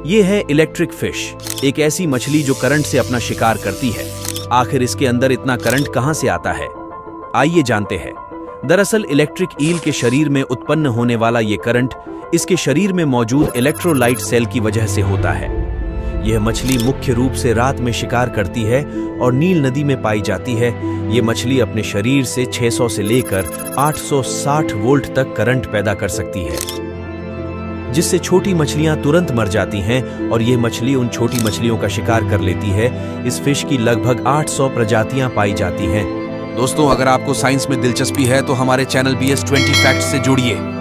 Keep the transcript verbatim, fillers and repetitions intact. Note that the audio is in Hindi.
ये है इलेक्ट्रिक फिश, एक ऐसी मछली जो करंट से अपना शिकार करती है। आखिर इसके अंदर इतना करंट कहां से आता है, आइए जानते हैं। दरअसल इलेक्ट्रिक ईल के शरीर में उत्पन्न होने वाला ये करंट इसके शरीर में मौजूद इलेक्ट्रोलाइट सेल की वजह से होता है। यह मछली मुख्य रूप से रात में शिकार करती है और नील नदी में पाई जाती है। ये मछली अपने शरीर से छह सौ से लेकर आठ सौ साठ वोल्ट तक करंट पैदा कर सकती है, जिससे छोटी मछलियां तुरंत मर जाती हैं और यह मछली उन छोटी मछलियों का शिकार कर लेती है। इस फिश की लगभग आठ सौ प्रजातियां पाई जाती हैं। दोस्तों, अगर आपको साइंस में दिलचस्पी है तो हमारे channel B S twenty facts से जुड़िए।